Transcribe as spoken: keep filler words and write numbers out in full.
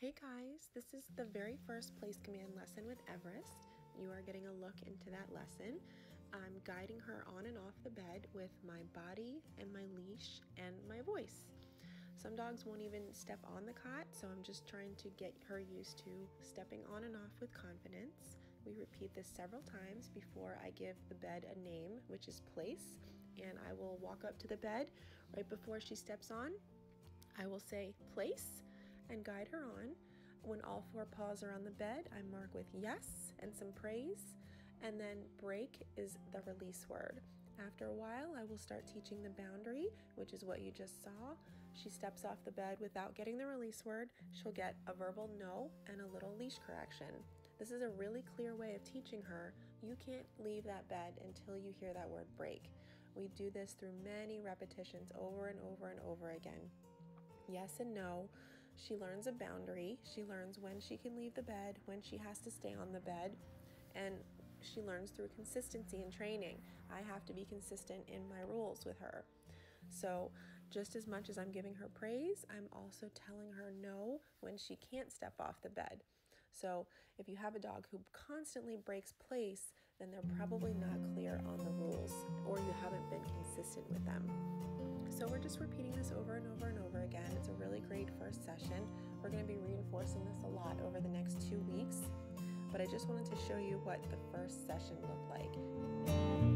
Hey guys, this is the very first place command lesson with Everest. You are getting a look into that lesson. I'm guiding her on and off the bed with my body and my leash and my voice. Some dogs won't even step on the cot, so I'm just trying to get her used to stepping on and off with confidence. We repeat this several times before I give the bed a name, which is place, and I will walk up to the bed right before she steps on. I will say place and guide her on. When all four paws are on the bed, I mark with yes and some praise, and then break is the release word. After a while, I will start teaching the boundary, which is what you just saw. She steps off the bed without getting the release word. She'll get a verbal no and a little leash correction. This is a really clear way of teaching her. You can't leave that bed until you hear that word break. We do this through many repetitions over and over and over again. Yes and no. She learns a boundary. She learns when she can leave the bed, when she has to stay on the bed, and she learns through consistency and training. I have to be consistent in my rules with her. So just as much as I'm giving her praise, I'm also telling her no when she can't step off the bed. So if you have a dog who constantly breaks place, then they're probably not clear on the rules, or you haven't been consistent with them. So we're just repeating this over and over and over again. It's a really great first session. We're going to be reinforcing this a lot over the next two weeks, but I just wanted to show you what the first session looked like.